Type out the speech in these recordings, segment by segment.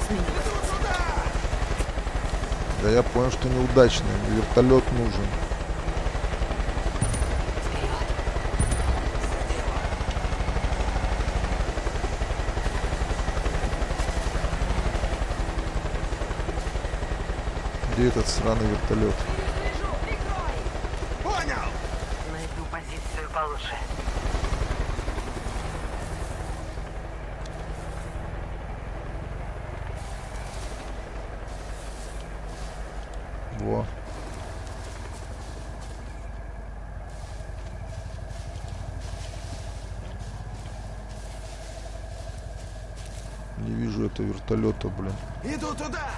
Да я понял, что неудачно. Вертолет нужен. Где этот сраный вертолет? Понял! Найду позицию получше. Во. Не вижу этого вертолета, блин. Иду туда!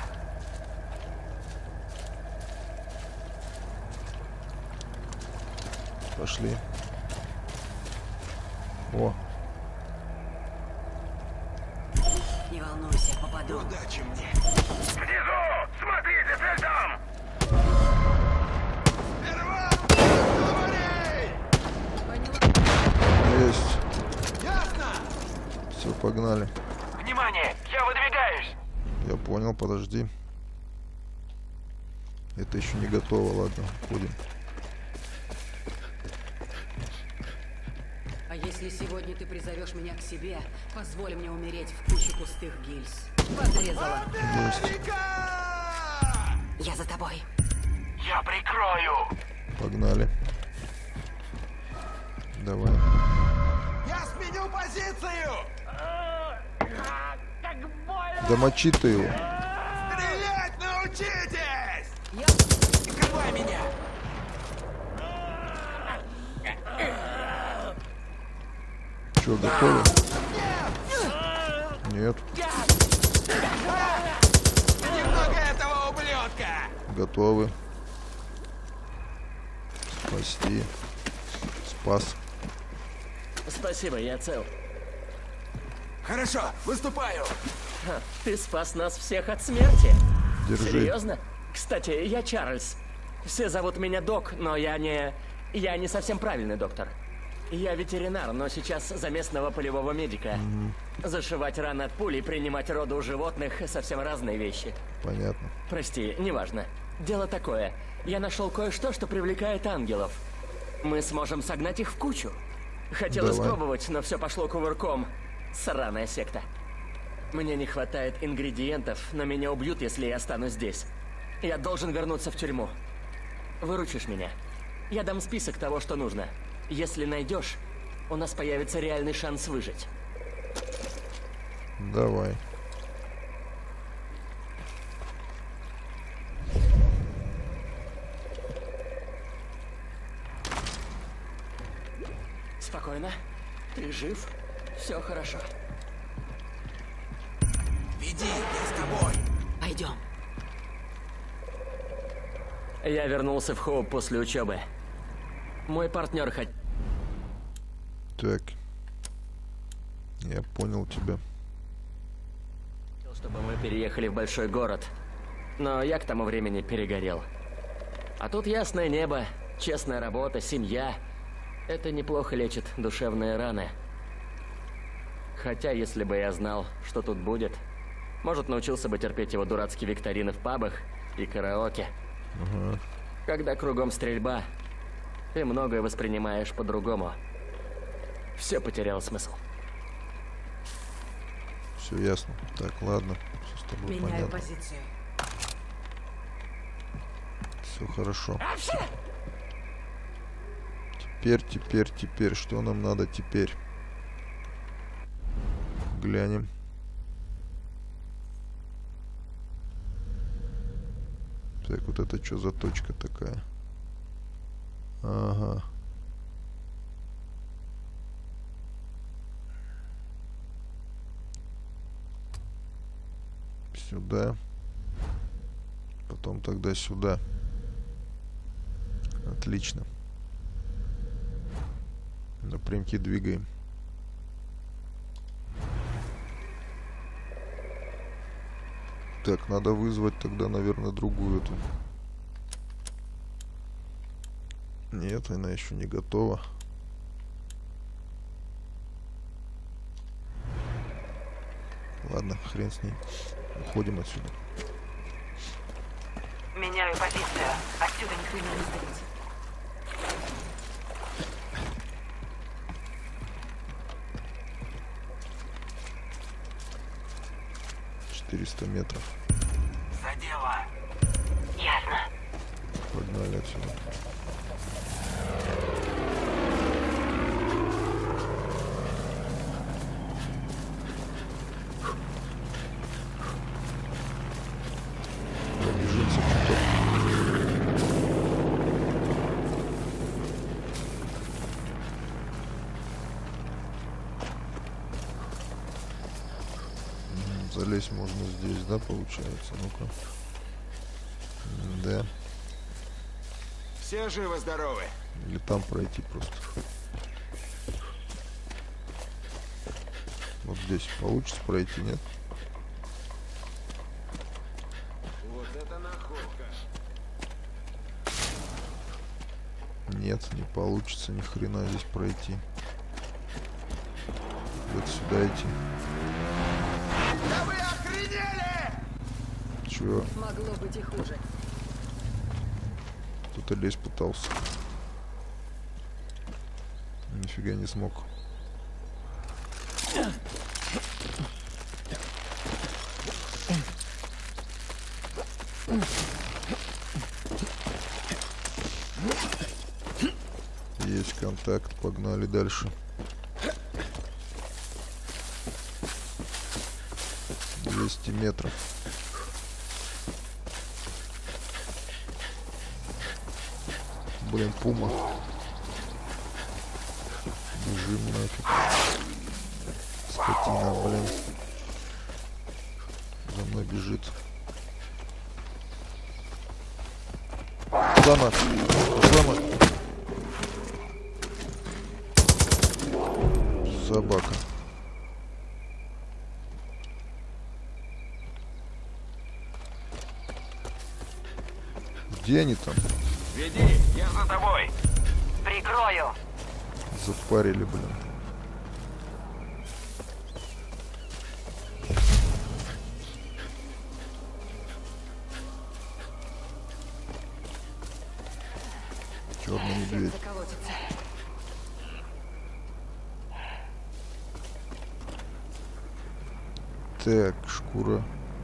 Пошли. О, Не волнуйся, попаду. Удачи мне! Внизу! Смотрите, цель там! Сперва! Говори! есть. Ясно! Все, погнали. Внимание! Я выдвигаюсь! Я понял, подожди. Это еще не готово, ладно, ходим. А если сегодня ты призовешь меня к себе, позволь мне умереть в куче пустых гильз. Подрезала. Америка! Я за тобой. Я прикрою! Погнали. Давай. Я сменю позицию! Да мочи ты его. Стрелять научитесь! Я... Прикрывай меня! Че, готовы? Нет. Немного этого ублюдка! Готовы. Спасти. Спас. Спасибо, я цел. Хорошо, выступаю! Ха, ты спас нас всех от смерти. Держи. Серьезно? Кстати, я Чарльз. Все зовут меня Док, но я не совсем правильный доктор. Я ветеринар, но сейчас за местного полевого медика. Зашивать раны от пули и принимать роды у животных — совсем разные вещи. Понятно. Прости, неважно. Дело такое. Я нашел кое-что, что привлекает ангелов. Мы сможем согнать их в кучу. Хотел Давай. испробовать, но все пошло кувырком. Сраная секта. Мне не хватает ингредиентов, но меня убьют, если я останусь здесь. Я должен вернуться в тюрьму. Выручишь меня? Я дам список того, что нужно. Если найдешь, у нас появится реальный шанс выжить. Давай. Спокойно. Ты жив? Все хорошо. Веди, я с тобой! Пойдем. Я вернулся в Хоуп после учебы. Мой партнер хотел, Так. Я понял тебя. чтобы мы переехали в большой город. Но я к тому времени перегорел. А тут ясное небо, честная работа, семья. Это неплохо лечит душевные раны. Хотя, если бы я знал, что тут будет, может, научился бы терпеть его дурацкие викторины в пабах и караоке. Когда кругом стрельба, ты многое воспринимаешь по-другому. Все потеряло смысл. Все ясно. Так, ладно. Все с тобой Меняю понятно. позицию. Все хорошо. Теперь. Что нам надо теперь? Глянем. Так, вот это что за точка такая? Ага. Сюда. Потом тогда сюда. Отлично. Напрямки двигаем. Так, надо вызвать тогда, наверное, другую эту. Нет, она еще не готова. Ладно, хрен с ней. Уходим отсюда. Меняю позицию. Отсюда Ты не сделать. 400 метров. за дело. Ясно. Погнали отсюда. Пробежимся потом. Залезть можно здесь, да, получается? Ну-ка. Да. Все живы-здоровы. Или там пройти просто. Вот здесь получится пройти, нет? Вот это находка. Нет, не получится ни хрена здесь пройти. Вот сюда идти. Да вы охренели! Чё? Могло быть и хуже. Кто-то лезть пытался. Нифига не смог. Есть контакт, погнали дальше. 200 метров. Блин, пума. Бежим нафиг. Скотина, блин. За мной бежит. Куда она? Куда она? Собака. Где они там? Веди, я за тобой. Прикрою. Запарили, блин. Черный медведь. Заколотится. Так, шкура.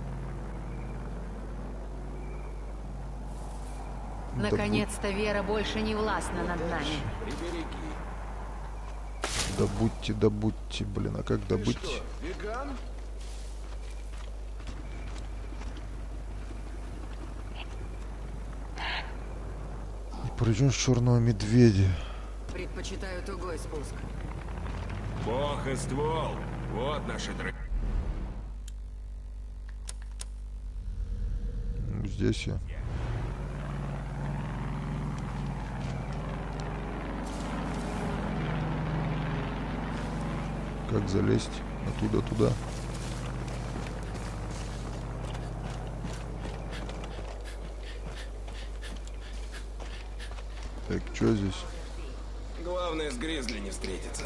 Наконец-то Вера больше не властна над нами. Добудьте, добудьте, блин, а как добыть? Что, веган? И пройдем с черного медведя. Предпочитаю тугой спуск. Бог и ствол. Вот наши друзья. Ну, здесь я. Как залезть оттуда туда? Так, что здесь? Главное, с Гризли не встретиться.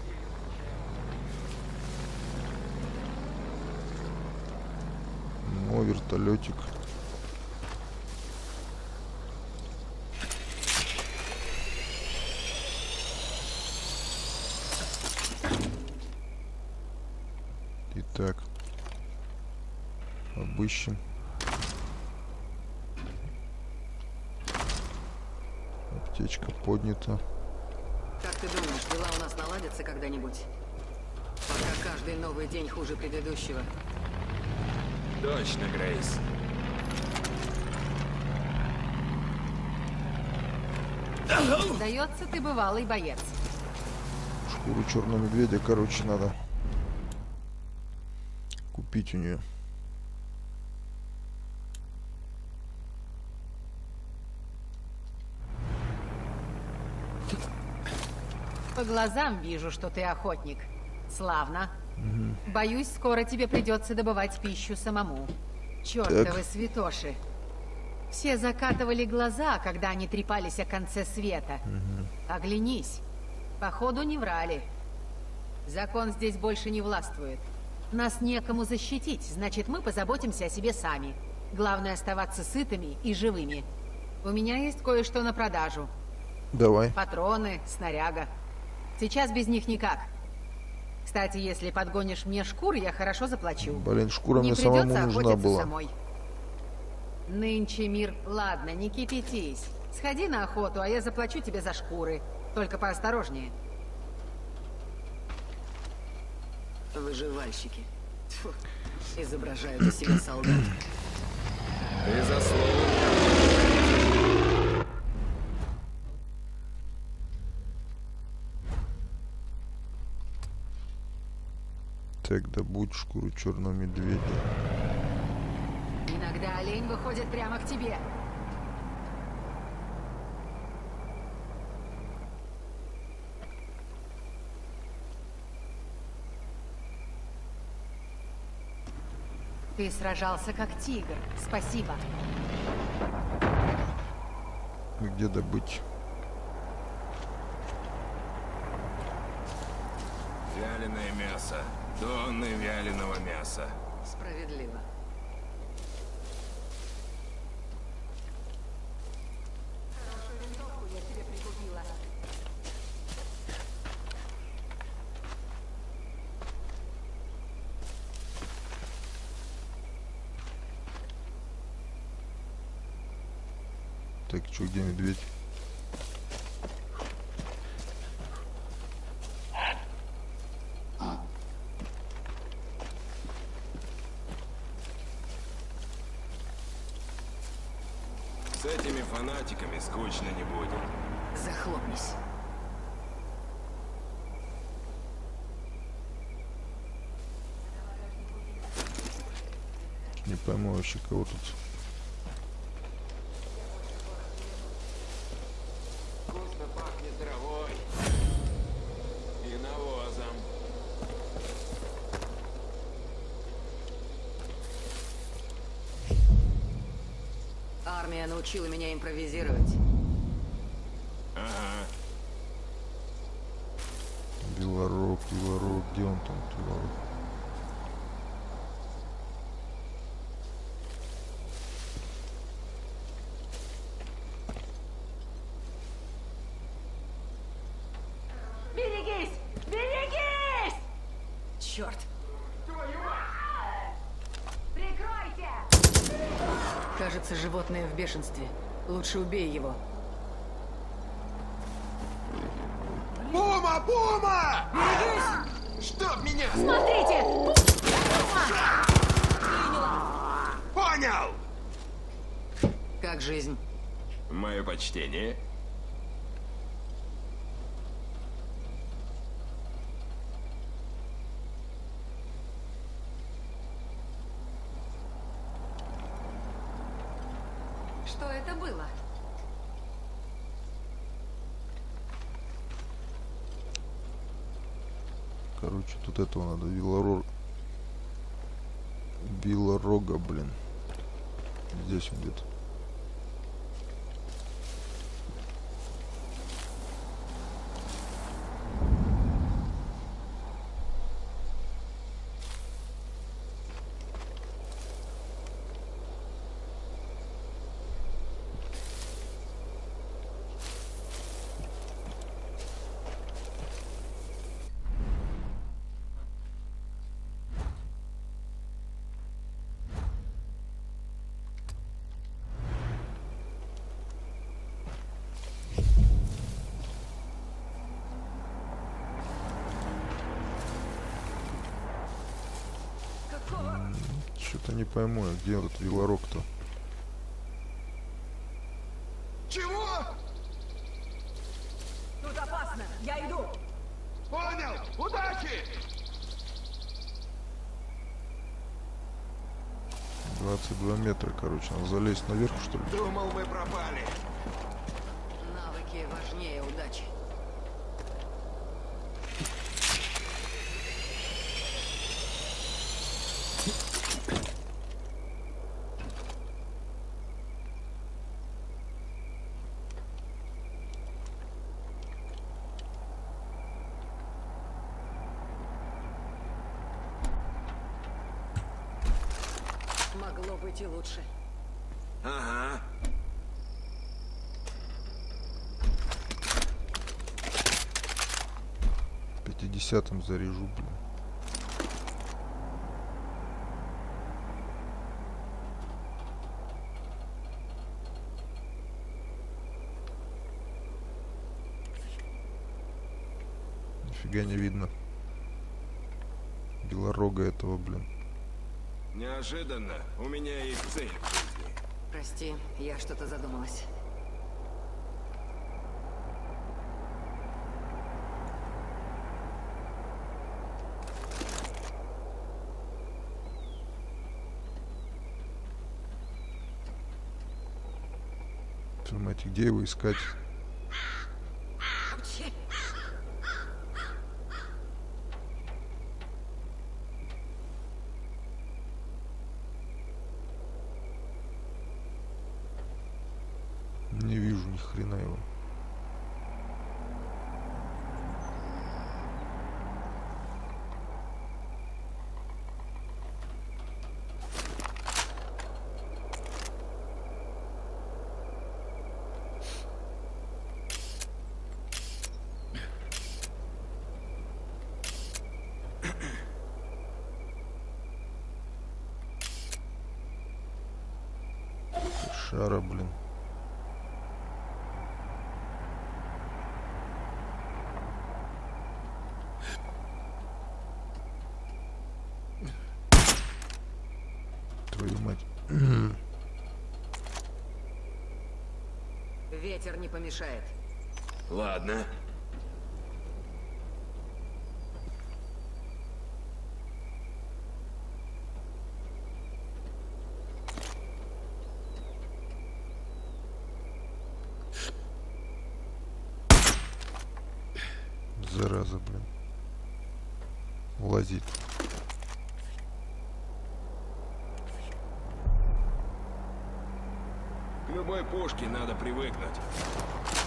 О, вертолетик. Итак, обыщем. Аптечка поднята. Как ты думаешь, дела у нас наладятся когда-нибудь? Пока каждый новый день хуже предыдущего. Точно, Грейс. Сдается, ты бывалый боец. Шкуру черного медведя, короче, надо купить у нее. По глазам вижу, что ты охотник. Славно. Боюсь, скоро тебе придется добывать пищу самому. Чёртовы святоши. Все закатывали глаза, когда они трепались о конце света. Оглянись. Походу, не врали. Закон здесь больше не властвует. Нас некому защитить, значит, мы позаботимся о себе сами. Главное оставаться сытыми и живыми. У меня есть кое-что на продажу. Давай. Патроны, снаряга. Сейчас без них никак. Кстати, если подгонишь мне шкур, я хорошо заплачу. Блин, шкура Не мне самому придется нужна охотиться была. самой. Нынче мир... Ладно, не кипятись. Сходи на охоту, а я заплачу тебе за шкуры. Только поосторожнее. Выживальщики. Тьфу, изображают из себя солдат. Ты заслужил. Так, добудь шкуру черного медведя. Иногда олень выходит прямо к тебе. Ты сражался как тигр. Спасибо. Где добыть? Вяленое мясо. Тонны вяленого мяса. Справедливо. Так, что, где медведь? С этими фанатиками скучно не будет. Захлопнись. Не пойму вообще, кого тут. Вкусно пахнет травой и навозом. Армия научила меня импровизировать. Ага. Белорог, где он там, Белорог? Берегись! Берегись! Черт! Прикройте! Кажется, животное в бешенстве. Лучше убей его. Пума! Пума! Чтоб меня! Смотрите! Понял! Как жизнь? Мое почтение. Что это было? Короче, тут этого надо, Белорога, блин. Здесь он где-то. Что-то не пойму, где этот Белорог-то? Чего? Тут опасно! Я иду! Понял! Удачи! 22 метра, короче, надо залезть наверх, что ли? Думал, мы пропали. Навыки важнее удачи. Могло быть и лучше. Ага. В 50-м заряжу, блин. Нифига не видно белорога этого, блин. Неожиданно. У меня есть цель в жизни. Прости, я что-то задумалась. Понимаете, где его искать? Не вижу ни хрена его. Шара, блин. Твою мать. Ветер не помешает. Ладно. Зараза, блин. Лазить. К любой пушке надо привыкнуть.